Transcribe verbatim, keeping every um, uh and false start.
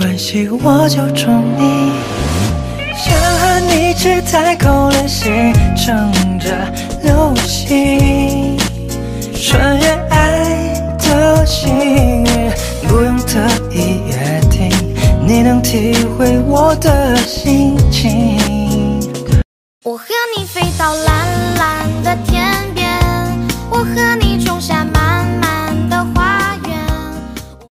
关系，我就宠你。想和你吃太口的心，乘着流星，穿越爱的幸运，不用特意约定，你能体会我的心情。 我和你飞到蓝蓝的天边，我和你种下满满